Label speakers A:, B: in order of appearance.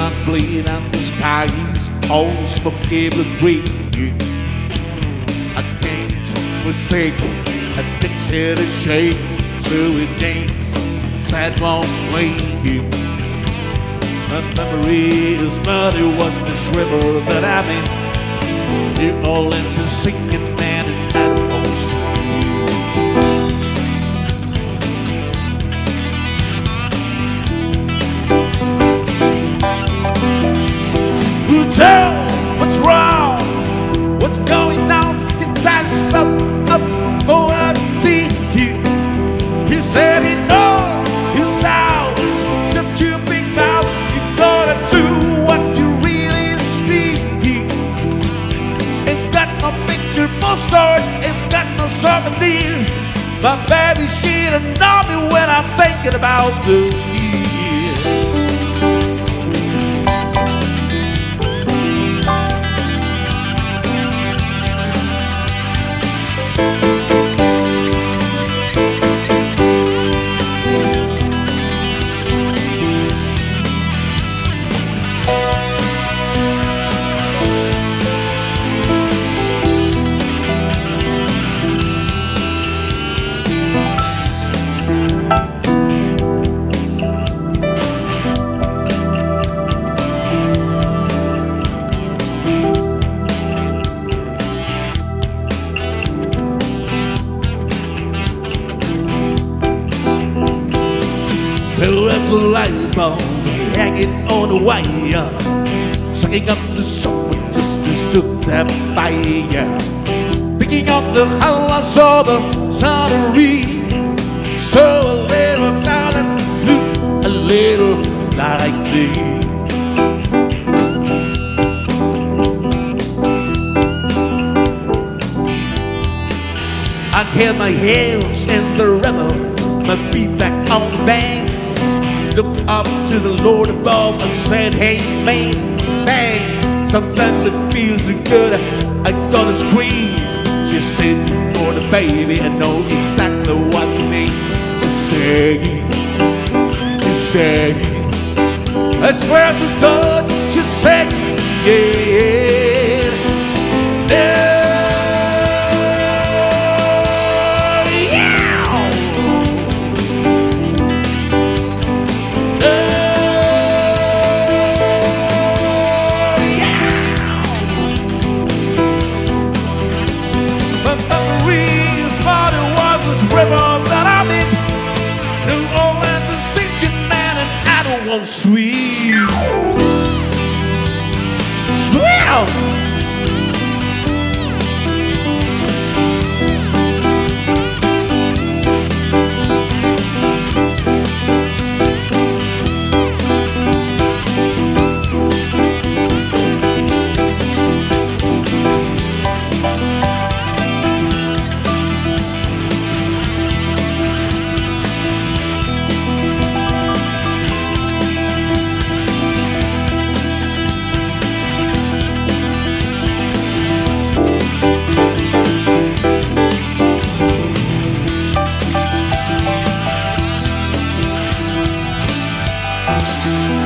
A: sun bleed and the skies all smoky with green. I can't forsake addicted to shake, so it dance sad won't leave. My memory is muddy what this river that I'm in. New Orleans is sinking man and animals. Who tell what's wrong, what's going on? Get dice up for what I see. He said he knows he's out. Shut your big mouth. You gotta do what you really see. Ain't got no picture postcard, ain't got no souvenirs. My baby, she don't know me when I'm thinking about this year. Well, there's a light bulb hanging on the wire, sucking up the someone just to stood that fire, picking up the colors of the sunny. So a little cloud and look a little like me. I held my hands in the river, my feet back on the banks. Looked up to the Lord above and said, hey man, thanks. Sometimes it feels so good, I gotta scream. She said, for the baby, I know exactly what you mean. She said, I swear to God, she said, yeah, yeah. River that I'm in, New Orleans is sinking, man, and I don't want to swim.
B: swim.